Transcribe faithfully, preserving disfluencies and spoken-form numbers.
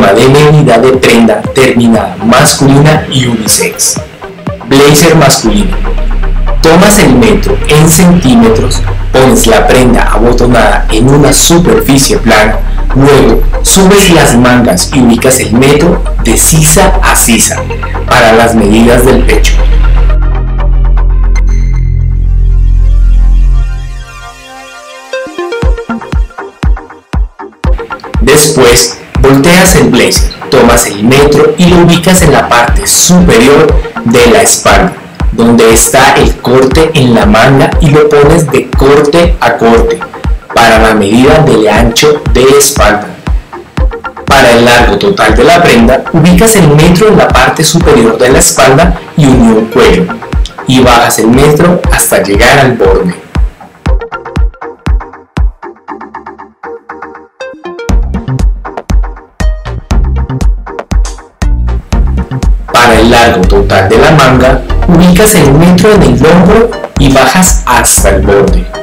forma de medida de prenda terminada masculina y unisex. Blazer masculino. Tomas el metro en centímetros, pones la prenda abotonada en una superficie plana, luego subes las mangas y ubicas el metro de sisa a sisa para las medidas del pecho. Después, volteas el blazer, tomas el metro y lo ubicas en la parte superior de la espalda, donde está el corte en la manga, y lo pones de corte a corte para la medida del ancho de espalda. Para el largo total de la prenda, ubicas el metro en la parte superior de la espalda y unión cuello, y bajas el metro hasta llegar al borde. Para el largo total de la manga, ubicas el metro en el hombro y bajas hasta el borde.